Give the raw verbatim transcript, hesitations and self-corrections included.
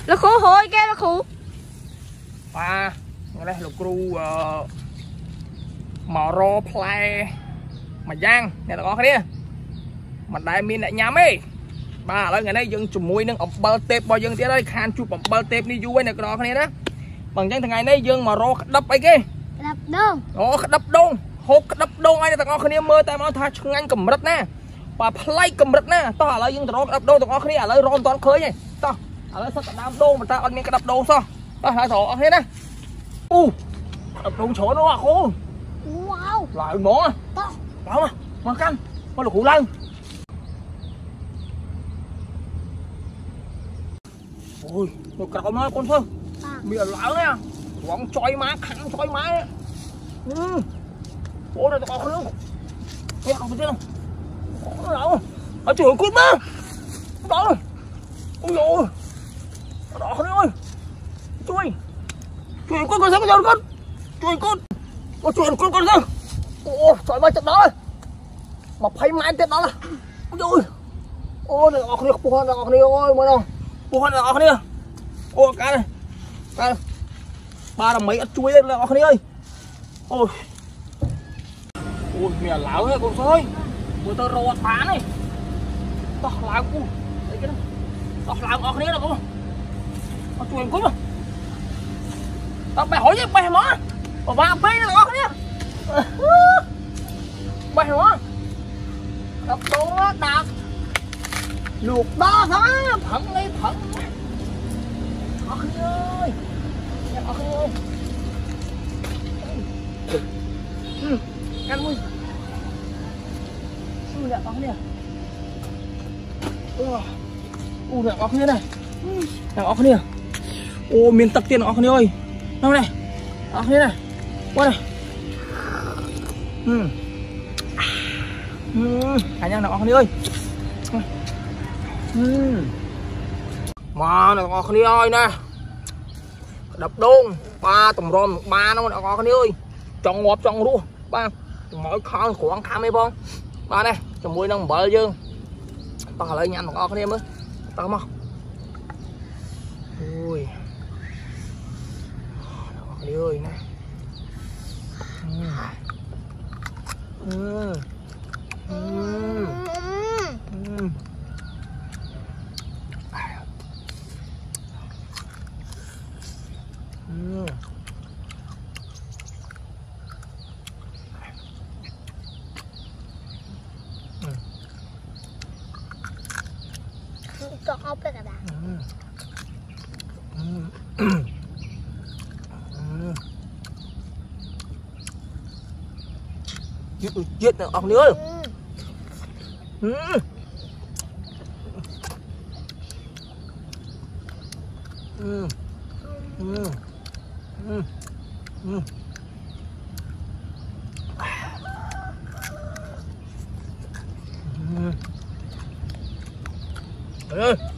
là khô hồi cái là khô và đây là cừu màu rô play mà giang này là có cái đi mà đại miền lại nhắm ấy ba lấy ngày nay dân chùm mui nâng ổng bơ tép bao dân tía đây khan chụp ổng bơ tép đi vui này cái đó cái này đó bằng chân thằng ngày nay dân mà rô đập ấy kia đập đông ồ đập đông hốt đập đông ai tao có mơ tay máu tha anh cầm đất nè và play cầm đất nè tao là dân tao đập đông tao có lấy rôn toàn khơi này tao lấy sao đam đông mà tao ăn miếng cái đập đông sao tao lại thổ thế nè u đập đông chỗ nó à khô wow lại món à đó mà mà canh mà là củ lăng ôi một cậu nói con thôi miệng lão nè quăng choi má khăn choi má ừ bố này tao có nước nghe không biết không có đâu ở trường cút má đó ôi dồi đó con ơi chui chui con con sao con con chui con con chui con con sao ôi trời ơi chặt đó mà thấy máy tiếp đó là ôi dồi ôi này ọt này buồn này ọt này ôi mới đâu buồn này ọt này ôi cá này cá này ba là mấy chuối lên là ọt này ơi ôi ôi mẹ lão ấy con sói vừa tao rò phá này tao làm cu đấy cái tao làm ọt này là con tao chuối cút mà tao bẻ hỏi chứ bẻ mỏ mà ba bẻ là ọt này bẻ mỏ đập đồ đạp luộc đó thôi phận đi phận ọt ơi ọt ơi ừ ăn mui u nè ọt nè u nè ọt nè này nè ọt nè ô miền tắc tiền ọt nè ơi đâu này ọt nè này qua này ừ cả nhà nào ọt nè ơi mà này ọt nè ơi nè đập đôn ba tầm rom ba nó đã có nè ơi trong ngọt trong luôn ba mỗi con của ăn cam ấy không ba này trong mũi nó bờ dương tao lấy nhanh một con em mới tao không ui đi ơi nè ừ. Ừ. Ừ. Ừ. cho ốc cái cả bạn giết giết ốc nữa ừ. Ừ. Ừ. Ừ. Ừ. Ừ. Ừ.